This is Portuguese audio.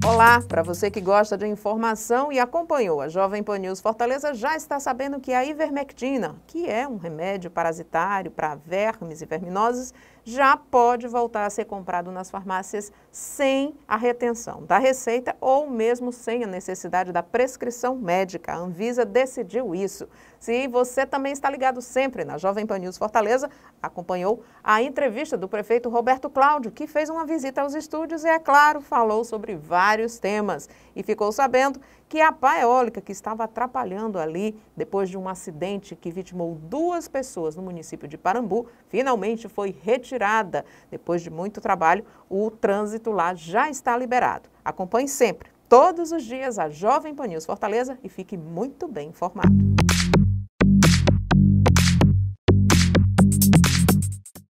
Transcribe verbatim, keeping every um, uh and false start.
Olá, para você que gosta de informação e acompanhou a Jovem Pan News Fortaleza, já está sabendo que a ivermectina, que é um remédio parasitário para vermes e verminoses, já pode voltar a ser comprado nas farmácias sem a retenção da receita ou mesmo sem a necessidade da prescrição médica. A Anvisa decidiu isso. Se você também está ligado sempre na Jovem Pan News Fortaleza, acompanhou a entrevista do prefeito Roberto Cláudio, que fez uma visita aos estúdios e, é claro, falou sobre vários temas. E ficou sabendo que a pá eólica que estava atrapalhando ali, depois de um acidente que vitimou duas pessoas no município de Parambu, finalmente foi retirada. Depois de muito trabalho, o trânsito lá já está liberado. Acompanhe sempre, todos os dias, a Jovem Pan News Fortaleza e fique muito bem informado.